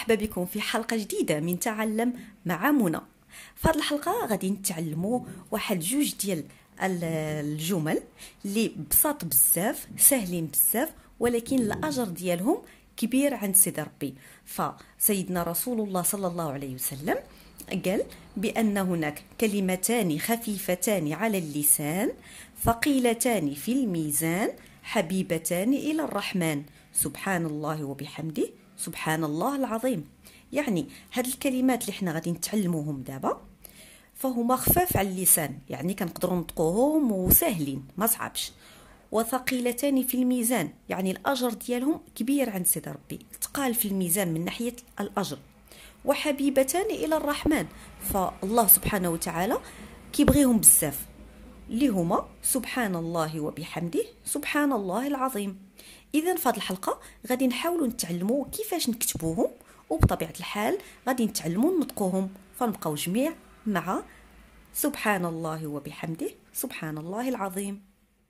مرحبا بكم في حلقة جديدة من تعلم مع منى. في هذه الحلقة غادي نتعلموا واحد جوج ديال الجمل اللي بساط بزاف، سهلين بزاف، ولكن الأجر ديالهم كبير عند سيدي ربي. فسيدنا رسول الله صلى الله عليه وسلم قال بأن هناك كلمتان خفيفتان على اللسان ثقيلتان في الميزان حبيبتان إلى الرحمن، سبحان الله وبحمده سبحان الله العظيم. يعني هاد الكلمات اللي حنا غادي نتعلموهم دابا فهما خفاف على اللسان، يعني كنقدروا نطقوهم وسهلين ما صعبش. وثقيلتان في الميزان، يعني الأجر ديالهم كبير عند سيدي ربي، تقال في الميزان من ناحية الأجر. وحبيبتان إلى الرحمن، فالله سبحانه وتعالى كيبغيهم بزاف، اللي هما سبحان الله وبحمده سبحان الله العظيم. إذن في هذه الحلقة غادي نحاولوا نتعلموا كيفاش نكتبوهم، وبطبيعة الحال غادي نتعلموا نطقوهم، فنبقاو جميع مع سبحان الله وبحمده سبحان الله العظيم.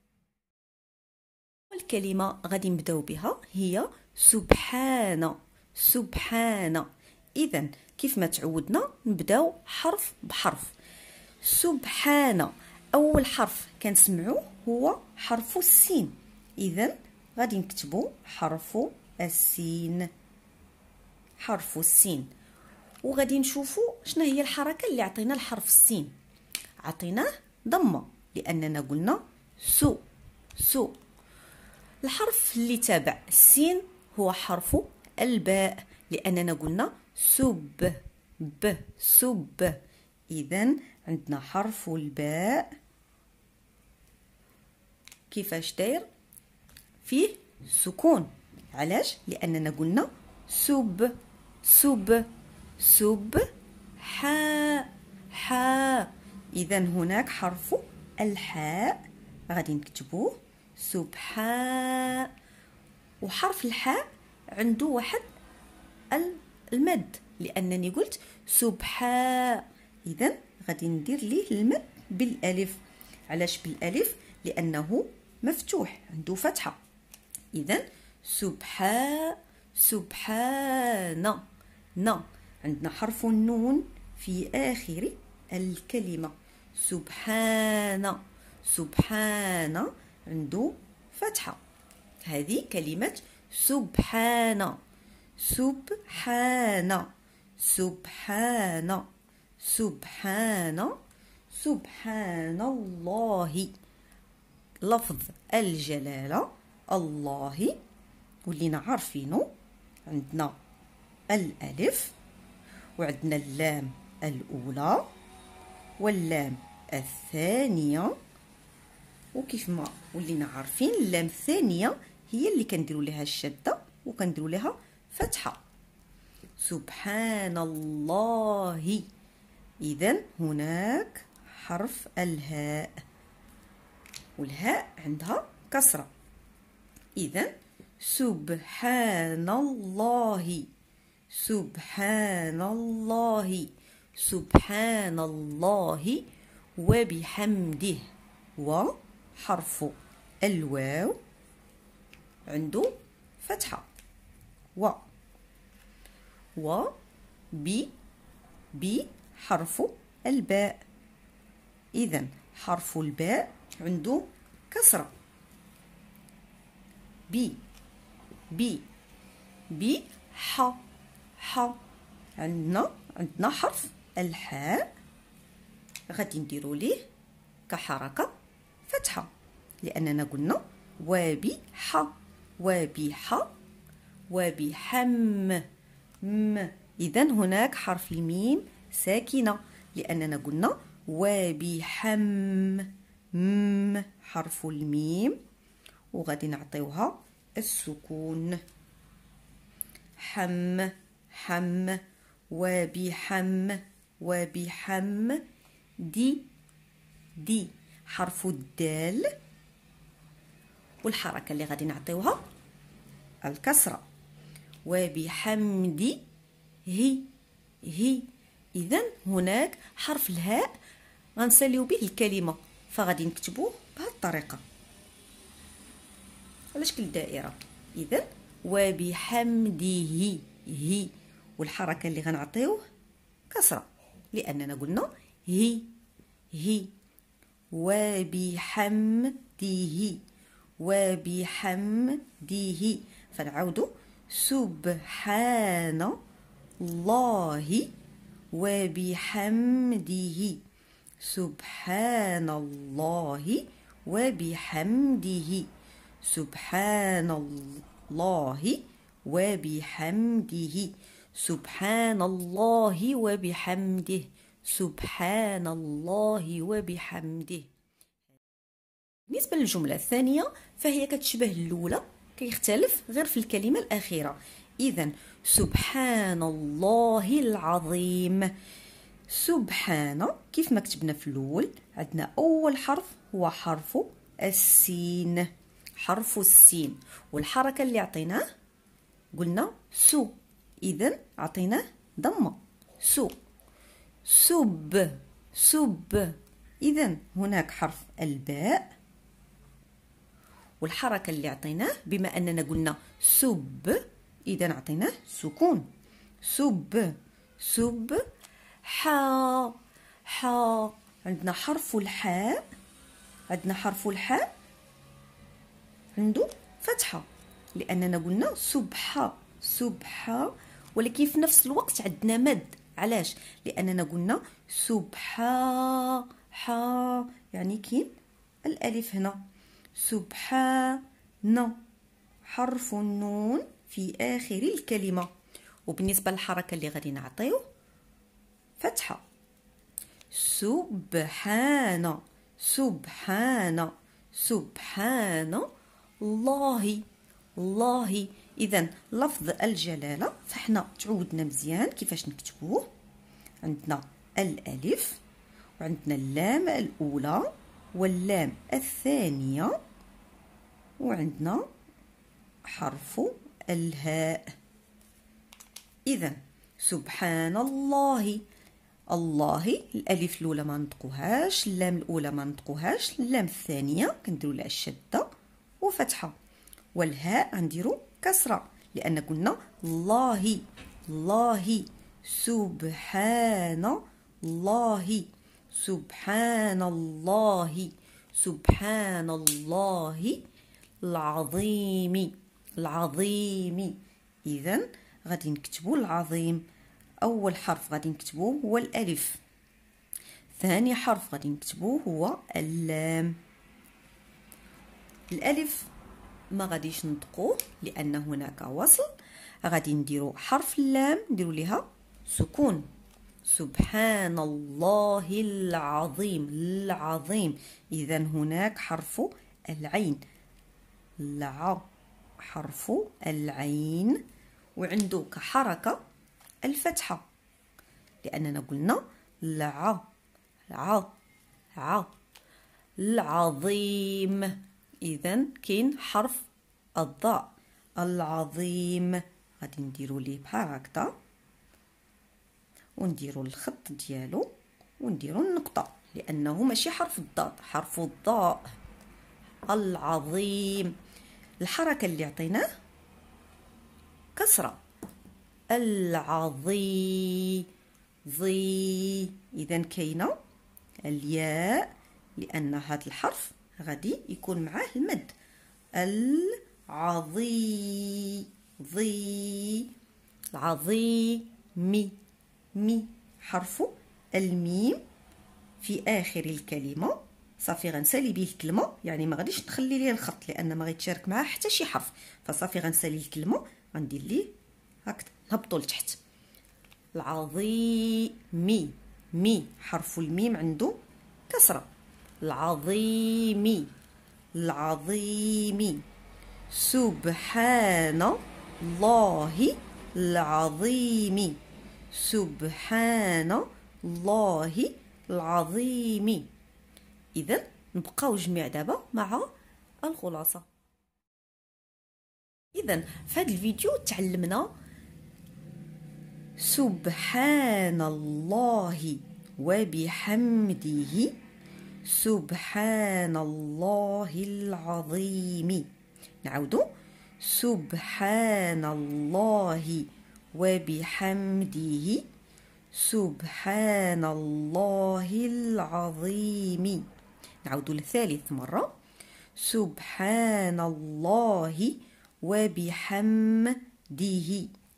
والكلمة غادي نبداو بها هي سبحان. سبحان. إذن كيف ما تعودنا نبداو حرف بحرف. سبحان، أول حرف كنسمعوه هو حرف السين، إذن غادي نكتبو حرف السين. حرف السين. وغادي نشوفو شنو هي الحركة اللي عطينا الحرف السين. عطيناه ضمة لأننا قلنا سو. سو. الحرف اللي تابع السين هو حرف الباء، لأننا قلنا سب. ب. سب. إذن عندنا حرف الباء كيفاش داير؟ فيه سكون. علاش؟ لأننا قلنا سب. سب. سب. حاء. حاء. إذن هناك حرف الحاء غادي نكتبوه سبحاء. وحرف الحاء عنده واحد المد، لأنني قلت سبحاء، إذن غادي ندير ليه المد بالألف. علاش بالألف؟ لأنه مفتوح عنده فتحة. إذن سبحاء. سبحان. ن. عندنا حرف النون في آخر الكلمة. سبحان. سبحان عنده فتحة. هذه كلمة سبحان. سبحان. سبحان. سبحان. سبحان الله، لفظ الجلالة الله ولينا عارفينه. عندنا الألف، وعندنا اللام الأولى واللام الثانية، وكيف ما ولينا عارفين اللام الثانية هي اللي كنديروا لها الشدة وكنديروا لها فتحة. سبحان الله. إذن هناك حرف الهاء، والهاء عندها كسرة. إذن سبحان الله. سبحان الله. سبحان الله وبحمده. وحرف الواو عنده فتحة. و حرف الباء. إذن حرف الباء عنده كسرة. ح. عندنا حرف الحاء غادي نديرو ليه كحركة فتحة، لأننا قلنا وبح. وبح. وبحم. إذن هناك حرف الميم ساكنة، لأننا قلنا وبحم. حرف الميم وغادي نعطيوها السكون. حم. حم. وبحم. وبحم. دي حرف الدال، والحركة اللي غادي نعطيوها الكسرة. وبحمد هي. إذن هناك حرف الهاء غنساليو به الكلمة، فغادي نكتبوه بهذه الطريقة على شكل دائرة. إذن وبحمده هي. والحركة اللي غنعطيوه كسرة، لأننا قلنا هي هي. وبحمده وبحمده. فنعاودو سبحان الله وبحمده سبحان الله وبحمده سبحان الله وبحمده سبحان الله وبحمده سبحان الله وبحمده. بالنسبة للجملة الثانية فهي كتشبه الأولى، كيختلف غير في الكلمة الأخيرة. إذن سبحان الله العظيم. سبحان كيف ما كتبنا في الأول، عندنا أول حرف هو حرف السين، حرف السين، والحركة اللي عطيناه قلنا سو، إذن عطيناه ضمة سو. سب سب، إذن هناك حرف الباء، والحركة اللي عطيناه بما أننا قلنا سب إذن عطيناه سكون. سب سب. حا حا، عندنا حرف الحاء، عندنا حرف الحاء عنده فتحة، لأننا قلنا سبحة سبحة، ولكن في نفس الوقت عندنا مد. علاش؟ لأننا قلنا سبحا حا، يعني كاين الألف هنا. سبحان حرف النون في آخر الكلمة، وبالنسبة للحركة اللي غادي نعطيو فتحة. سبحان سبحان سبحان الله الله. إذن لفظ الجلالة فاحنا تعودنا مزيان كيفاش نكتبوه. عندنا الألف، وعندنا اللام الأولى واللام الثانية، وعندنا حرف الهاء. إذن سبحان الله. الله الألف الأولى ما نطقوهاش، اللام الأولى ما نطقوهاش، اللام الثانية كنديرو لها الشدة وفتحة، والهاء غنديرو كسرة، لأن قلنا الله الله. سبحان الله سبحان الله سبحان الله العظيم العظيم. إذن غادي نكتبو العظيم. أول حرف غادي نكتبوه هو الألف، ثاني حرف غادي نكتبوه هو اللام. الألف ما غاديش نطقوه لأن هناك وصل، غادي نديرو حرف اللام نديرو ليها سكون. سبحان الله العظيم العظيم. إذن هناك حرف العين، حرف العين، وعنده كحركة الفتحة، لأننا قلنا العظيم. إذن كاين حرف الضاء العظيم، غادي نديرو ليه بحال هكذا، ونديرو الخط ديالو ونديرو النقطة، لأنه ماشي حرف الضاد، حرف الضاء العظيم. الحركة اللي عطيناه كسرة. العظي ظي. إذن كاينة الياء، لأن هذا الحرف غادي يكون معاه المد. العظي ظي. العظيم مي، حرف الميم في آخر الكلمة. صافي غنسالي به الكلمة، يعني ما غاديش نخلي ليه الخط لأن ما غيتشارك معاه حتى شي حرف، فصافي غنسالي الكلمة، غندير ليه هكذا نهبطو لتحت. العظيم مي، حرف الميم عنده كسرة. العظيم العظيم. سبحان الله العظيم سبحان الله العظيم. إذن نبقاو جميع دابا مع الخلاصة. إذن في هذا الفيديو تعلمنا سبحان الله وبحمده سبحان الله العظيم. نعودو سبحان الله وبحمده سبحان الله العظيم. نعود للثالث مرة. سبحان الله وبحمده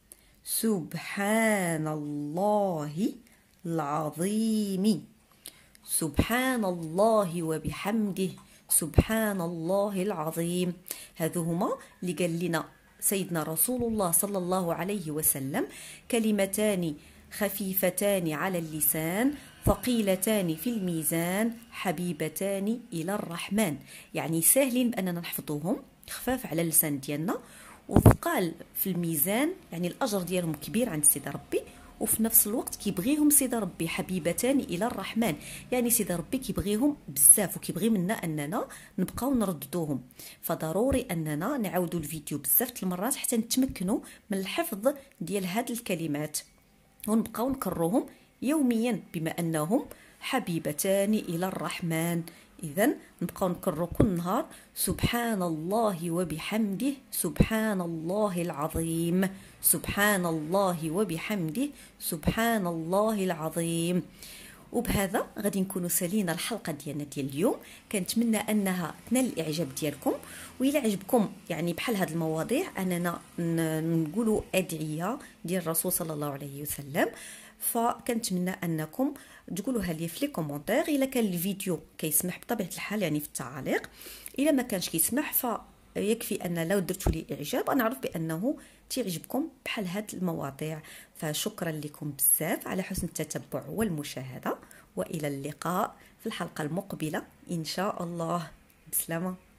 سبحان الله العظيم. سبحان الله وبحمده سبحان الله العظيم. هذو هما اللي قال لنا سيدنا رسول الله صلى الله عليه وسلم، كلمتان خفيفتان على اللسان ثقيلتان في الميزان حبيبتان إلى الرحمن. يعني ساهلين بأننا نحفظوهم، خفاف على اللسان ديالنا وثقال في الميزان، يعني الأجر ديالهم كبير عند سيدي ربي، وفي نفس الوقت كيبغيهم سيدي ربي حبيبتان الى الرحمن. يعني سيدي ربي كيبغيهم بزاف وكيبغي منا اننا نبقاو نرددوهم. فضروري اننا نعاودوا الفيديو بزاف المرات حتى نتمكنوا من الحفظ ديال هاد الكلمات ونبقاو نكرروهم يوميا بما انهم حبيبتان الى الرحمن. إذن نبقاو نكرروا كل نهار سبحان الله وبحمده سبحان الله العظيم سبحان الله وبحمده سبحان الله العظيم. وبهذا غادي نكونوا سالينا الحلقه ديالنا ديال اليوم. كنتمنى انها تنال الاعجاب ديالكم، والى عجبكم يعني بحال هذه المواضيع اننا نقولوا ادعيه ديال الرسول صلى الله عليه وسلم، فكنتمنى انكم تقولوها لي في لي كومونتير. الا كان الفيديو كيسمح بطبيعه الحال يعني في التعاليق، الا ما كانش كيسمح فيكفي ان لو درتوا لي اعجاب انا نعرف بانه تعجبكم بحال هاد المواضيع. فشكرا لكم بزاف على حسن التتبع والمشاهده، والى اللقاء في الحلقه المقبله ان شاء الله. بسلامه.